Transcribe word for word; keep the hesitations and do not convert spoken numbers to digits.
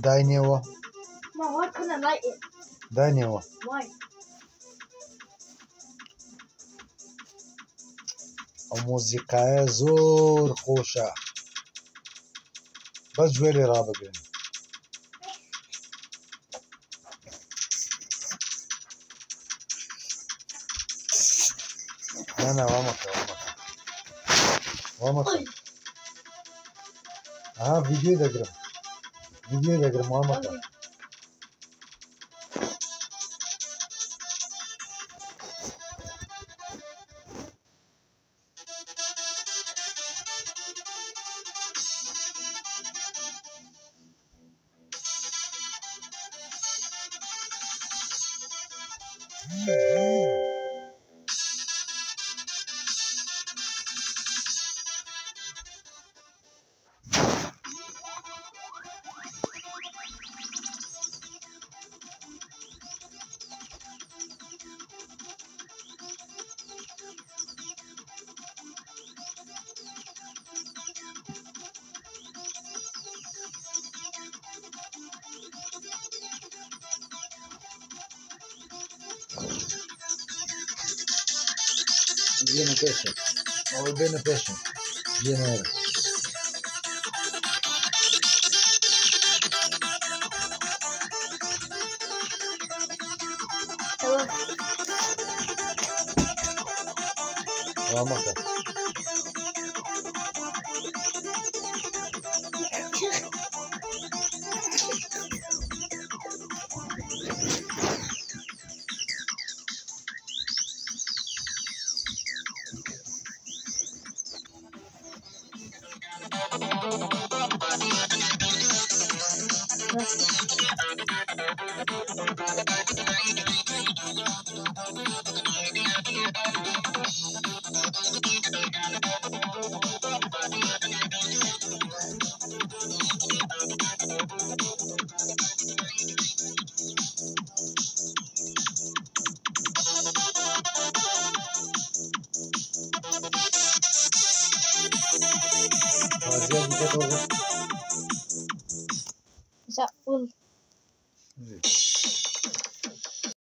Dajnieło. Mom, why couldn't I light it? Dajnieło. Why? او موزیقای زور خوشه. بس جویلی را بگیریم. نه نه وامکه وامکه وامکه ها ویدیو دگرم ویدیو دگرم وامکه Viene peso. Oh, viene peso. Viene ahora. Vamos acá. Hacía un poco